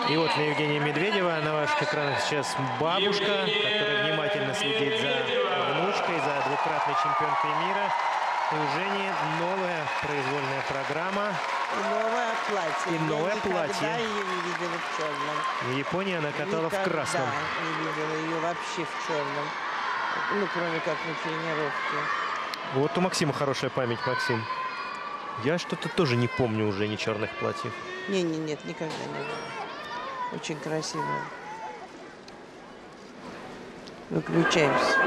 И вот на Евгения Медведева на ваших экранах сейчас бабушка, которая внимательно следит за внучкой, за двукратной чемпионкой мира. И у Жени новая произвольная программа. И новое платье. И новое платье. Я ее не видела в черном. В Японии она катала в красном. Не видела ее вообще в черном. Ну, кроме как на тренировке. Вот у Максима хорошая память, Максим. Я что-то тоже не помню уже ни черных платьев. Нет, никогда не было. Очень красиво. Выключаемся.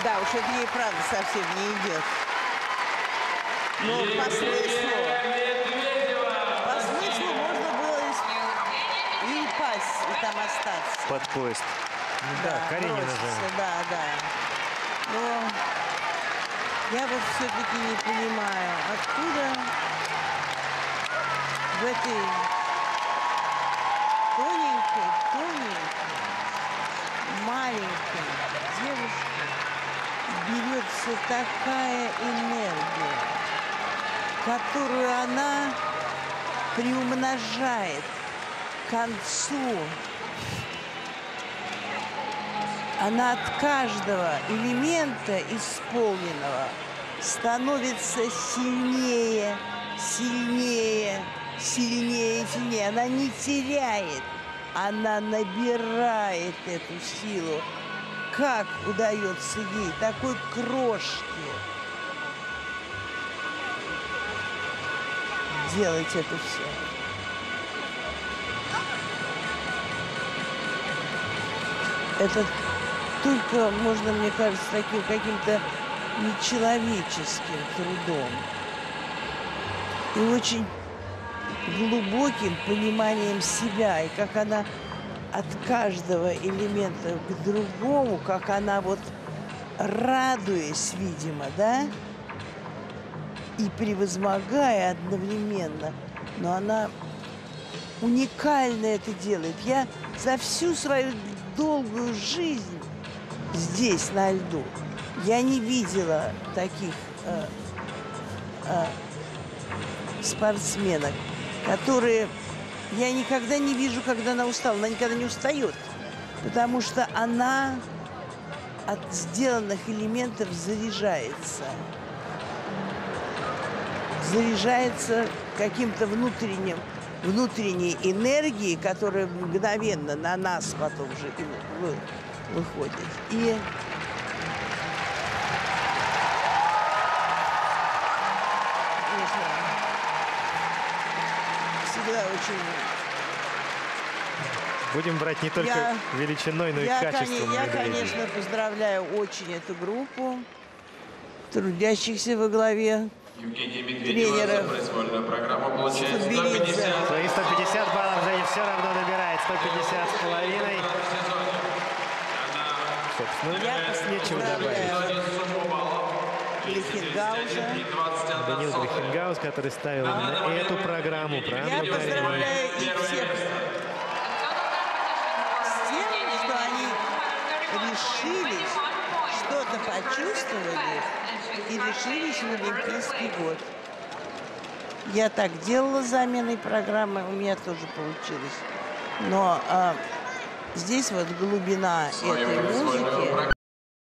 Да, уж это ей правда совсем не идет. Но по смыслу можно было и упасть, и там остаться. Под поезд. Да, Каренина же. Да. Но я вот все-таки не понимаю, откуда в этой тоненькой, маленькой девушке берется такая энергия, которую она приумножает к концу. Она от каждого элемента исполненного становится сильнее. Она не теряет, она набирает эту силу. Как удается ей, такой крошке, делать это все? Это только можно, мне кажется, таким каким-то нечеловеческим трудом и очень глубоким пониманием себя, и как она от каждого элемента к другому, как она вот радуясь, видимо, да, и превозмогая одновременно, но она уникально это делает. Я за всю свою долгую жизнь здесь, на льду, я не видела таких спортсменок, которые... Я никогда не вижу, когда она устала. Она никогда не устает, потому что она от сделанных элементов заряжается. Заряжается каким-то внутренней энергией, которая мгновенно на нас потом же выходит. И всегда очень... Будем брать не только величиной, но и качеством. Я, конечно, поздравляю очень эту группу трудящихся во главе тренеров. Свои 150 баллов Женя все равно набирает. 150 с половиной. Собственно, нечего добавить. Данил Глихенгаус, который ставил на эту программу. Я поздравляю их всех с тем, что они решились, что-то почувствовали и решились в Олимпийский год. Я так делала с заменой программы, у меня тоже получилось. Но здесь вот глубина этой музыки...